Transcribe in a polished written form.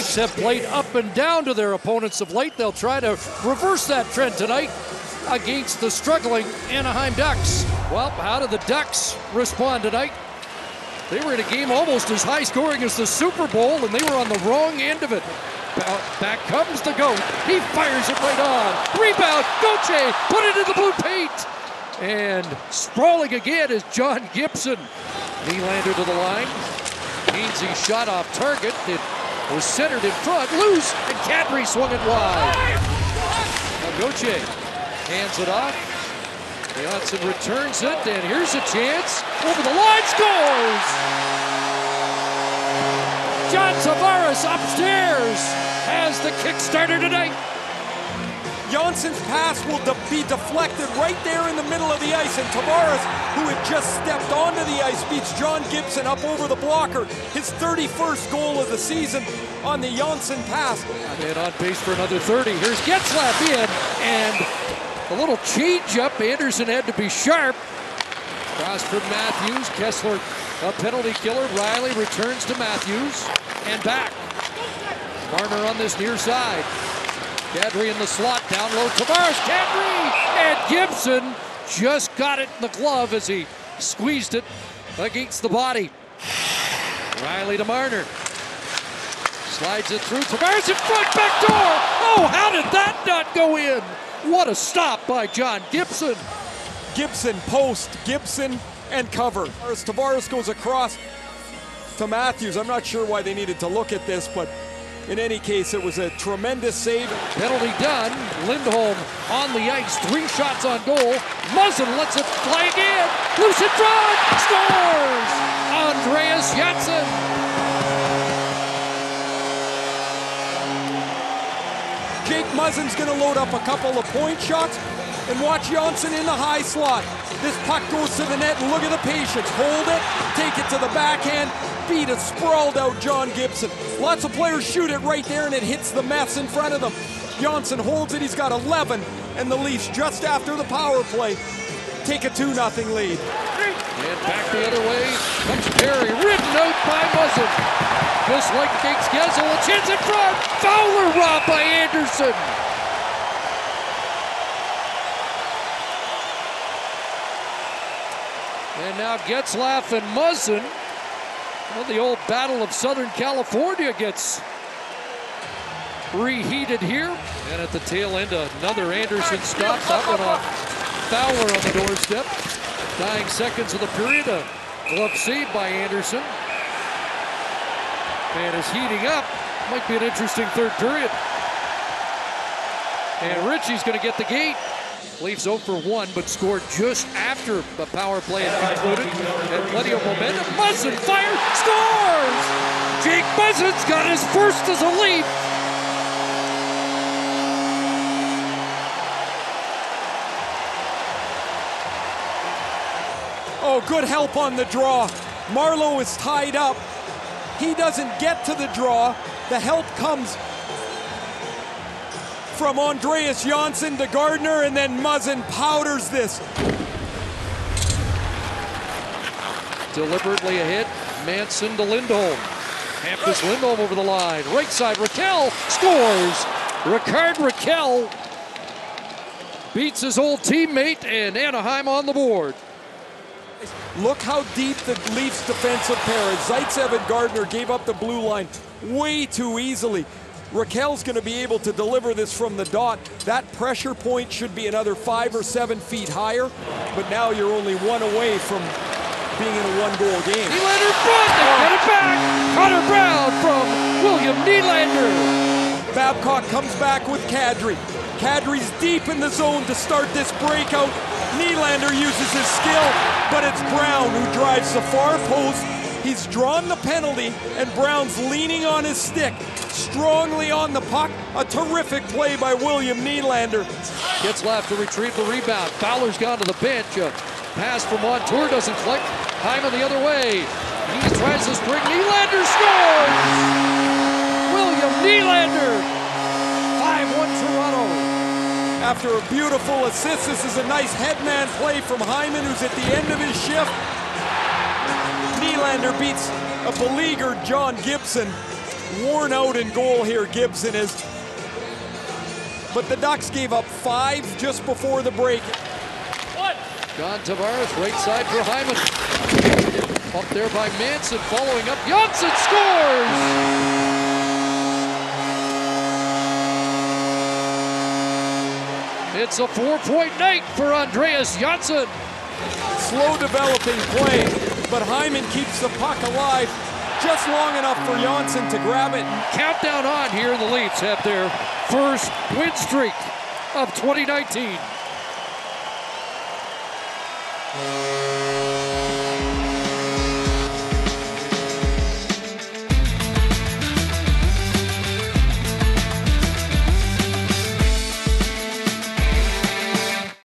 Ducks have played up and down to their opponents of late. They'll try to reverse that trend tonight against the struggling Anaheim Ducks. Well, how do the Ducks respond tonight? They were in a game almost as high scoring as the Super Bowl, and they were on the wrong end of it. Back comes the goat. He fires it right on. Rebound, Gauthier, put it in the blue paint. And sprawling again is John Gibson. Nylander to the line. Hainsey shot off target. It was centered in front, loose, and Kadri swung it wide. Now Gauthier hands it off. Johnson returns it, and here's a chance. Over the line, scores! John Tavares upstairs has the kick-starter tonight. Johnson's pass will be deflected right there in the middle of the ice, and Tavares, who had just stepped onto the ice, beats John Gibson up over the blocker. His 31st goal of the season on the Johnsson pass. And on pace for another 30. Here's Getzlaf in, and a little change-up. Anderson had to be sharp. Cross from Matthews. Kessler, a penalty killer. Riley returns to Matthews, and back. Marner on this near side. Kadri in the slot, down low, Tavares, Kadri, and Gibson just got it in the glove as he squeezed it against the body. Riley to Marner. Slides it through, Tavares in front, back door! Oh, how did that not go in? What a stop by John Gibson. Gibson post, Gibson and cover. As Tavares goes across to Matthews, I'm not sure why they needed to look at this, but in any case, it was a tremendous save. Penalty done. Lindholm on the ice. 3 shots on goal. Muzzin lets it fly again. Loose in front. Scores! Andreas Janssen. Jake Muzzin's going to load up a couple of point shots. And watch Johnsson in the high slot. This puck goes to the net, and look at the patience. Hold it, take it to the backhand, beat a sprawled out John Gibson. Lots of players shoot it right there, and it hits the mess in front of them. Johnsson holds it, he's got 11, and the Leafs just after the power play take a 2-0 lead. And back the other way comes Perry, ridden out by Muzzin. Just like Gates Gessel, a chance in front. Fowler robbed by Anderson. And now Getzlaf and Muzzin. Well, the old battle of Southern California gets reheated here. And at the tail end, another Anderson stop. That one on Fowler on the doorstep. Dying seconds of the period, a glove save by Anderson. And is heating up. Might be an interesting third period. And Ritchie's going to get the gate. Leafs 0 for 1, but scored just after the power play had concluded. And plenty of momentum. Muzzin fires, scores! Jake Muzzin's got his first as a Leaf. Oh, good help on the draw. Marleau is tied up. He doesn't get to the draw. The help comes from Andreas Johnsson to Gardner, and then Muzzin powders this. Deliberately a hit. Manson to Lindholm. Hampus Lindholm over the line. Right side, Raquel scores. Rickard Raquel beats his old teammate, and Anaheim on the board. Look how deep the Leafs defensive pair is. Zaitsev and Gardner gave up the blue line way too easily. Raquel's going to be able to deliver this from the dot. That pressure point should be another 5 or 7 feet higher, but now you're only 1 away from being in a 1-goal game. Nylander front, they get it back. Connor Brown from William Nylander. Babcock comes back with Kadri. Kadri's deep in the zone to start this breakout. Nylander uses his skill, but it's Brown who drives the far post. He's drawn the penalty, and Brown's leaning on his stick, strongly on the puck. A terrific play by William Nylander. Getzlaf to retrieve the rebound. Fowler's gone to the bench. A pass from Montour doesn't click. Hyman the other way. He tries to spring. Nylander scores! William Nylander. 5-1 Toronto. After a beautiful assist, this is a nice headman play from Hyman, who's at the end of his shift. Nylander beats a beleaguered John Gibson. worn out in goal here, Gibson is. But the Ducks gave up 5 just before the break. John Tavares, right side for Hyman. Up there by Manson, following up. Janssen scores! It's a 4-point night for Andreas Janssen. Slow developing play, but Hyman keeps the puck alive just long enough for Janssen to grab it. Countdown on here, and the Leafs have their first win streak of 2019.